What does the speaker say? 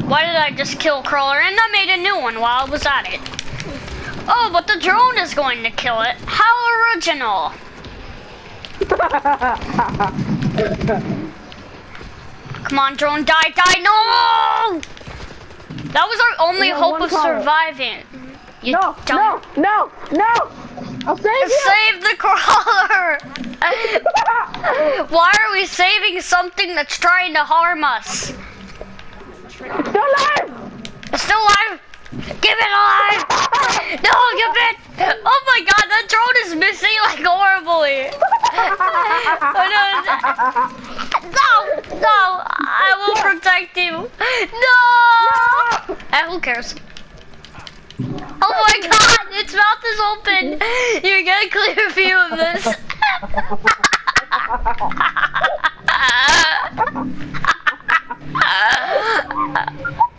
Why did I just kill Crawler? And I made a new one while I was at it. Oh, but the drone is going to kill it. How original. Come on, drone, die, die, no! That was our only hope of surviving. You no! I'll save you! Save the Crawler! Why are we saving something that's trying to harm us? It's still alive! It's still alive! Give it alive! No, give it! Oh my god, that drone is missing like horribly! No, I will protect you! No! Who cares? Oh my god, its mouth is open! You're gonna clear a view of this.